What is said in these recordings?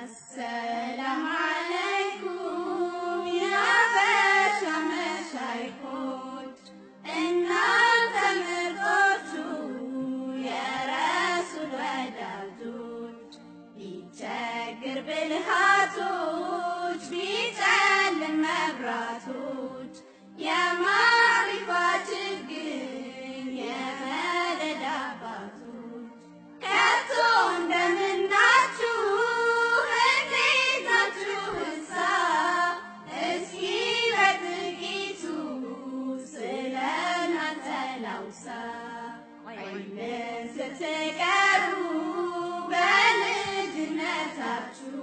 السلام عليكم يا باشا مشايخوች እናንተ ምርጦቹ የረሱል ወዳጆች ቢቸግር ብልሃቶች ቢጨልም መብራቶች የማዕሪፋ ችግኝ የመደድ አባቶች ከቶ እንደምናችሁ እንዴት ናችሁ እሳ እስኪ በጥቂቱ ስለ እናንተ ላውሳ ቆይልን ስትቀሩ በልጅነታችሁ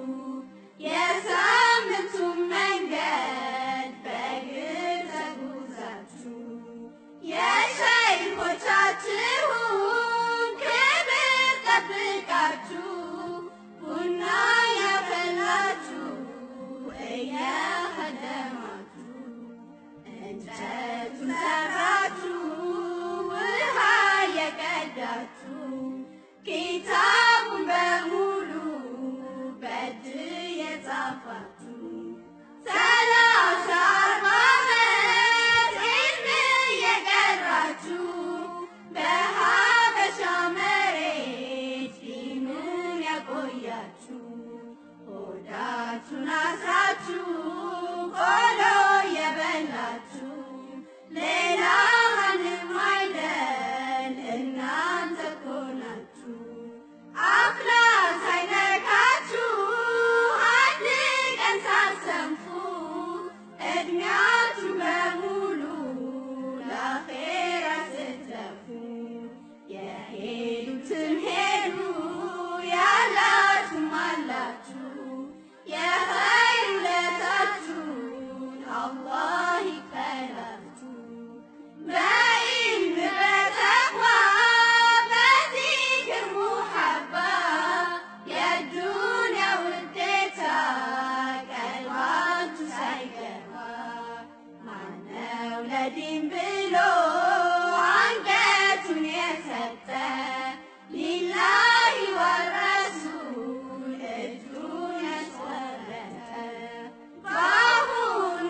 የሳምንቱን መንገድ በእግር ተጉዛችሁ የሸይኾቻችሁን ክብር ጠብቃችሁ ቡና ያፈላችሁ እየኸደማችሁ እንጨቱን ሰብራችሁ ውሃ የቀዳችሁ ኪታቡን በሙሉ በእጅ የጻፋችሁ 30 40 ዓመት ዒልም የቀራችሁ በሀበሻ መሬት ዲኑን ያቆያችሁ ሆዳችሁን አስራችሁ ቆሎ የበላችሁ ሌላ ማንም አይደል እናንተ እኮ ናችሁ። አፍላ ሳይነካችሁ አንድ ቀን ሳትሰንፉ ዕድሜያችሁ በሙሉ ለአኼራ ስትለፉ የሄዱትም ሄዱ ያላችሁም አላችሁ የኸይር ውለታችሁን አላህ ይክፈላችሁ። በዒልም በተቅዋ በዚክር ሙሐባ የዱንያ ውዴታ ቀልባችሁ ሳይገባ ማነው ለዲን ብሎ አንገቱን የሰጠ ሊላሂ ወረሱል እጁን ያስቆረጠ በአሁኑ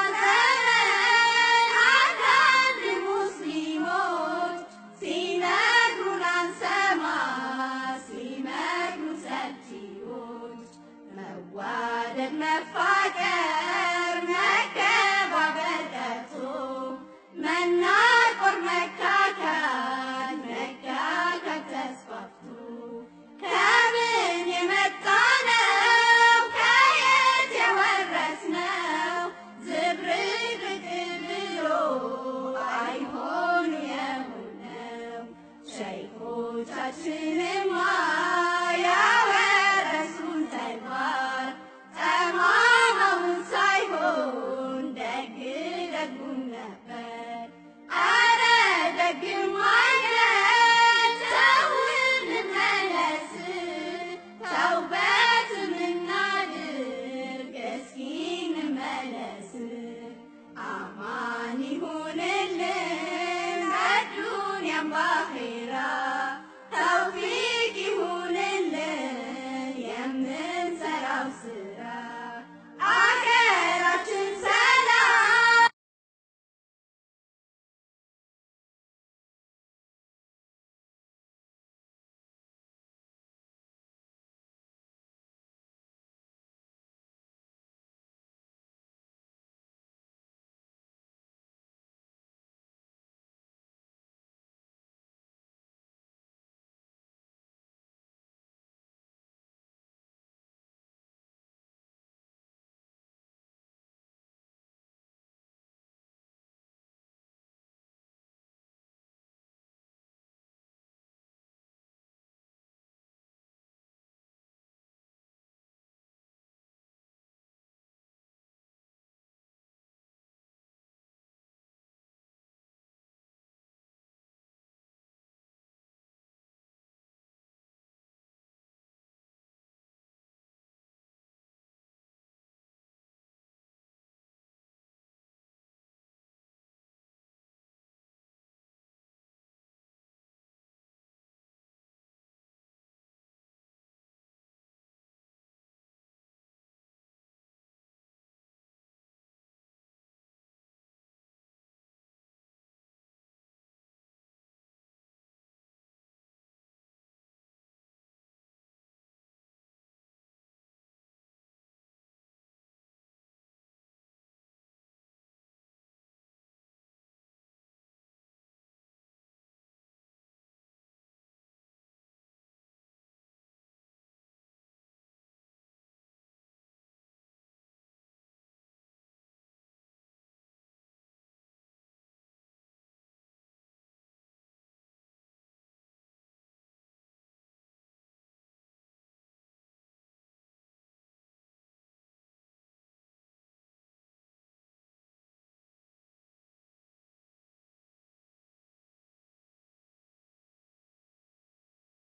ዘመን አንዳንድ ሙስሊሞች ሲነግሩን አንሰማ ሲመክሩ ሰልቺዎች መዋደድ መፋቀር